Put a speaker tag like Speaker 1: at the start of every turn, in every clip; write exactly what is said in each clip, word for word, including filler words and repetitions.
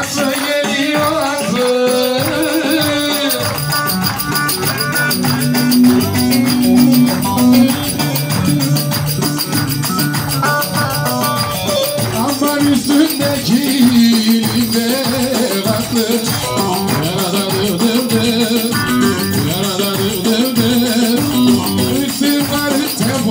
Speaker 1: Aslı geliyor aslı. Aman üstündeki elinde katlı. Yarada dırdır, yarada dırdır. Üstün var tempo.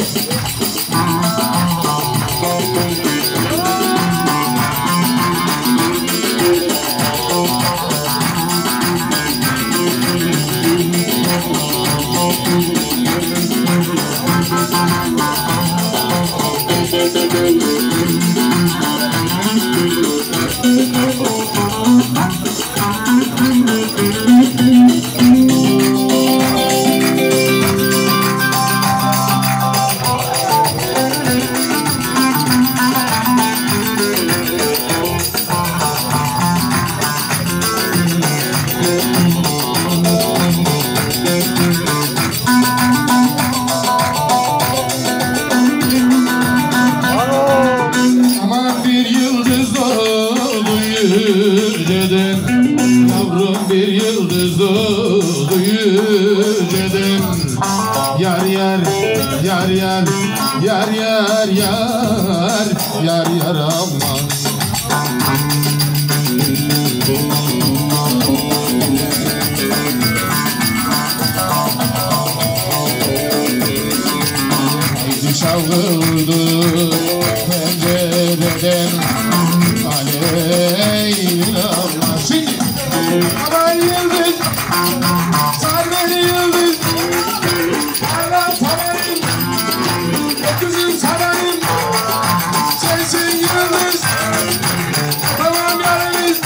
Speaker 1: Yavrum bir yıldız oldu yüceden. Yar yar, yar yar, yar yar yar, yar yar aman. Haydi çalgıldı pencereden. Aleyhillah. Şimdi aman yıldız, sar beni yıldız. Allah tanarım, öküzüm sanarım. Sensin yıldız, tamam yarımız.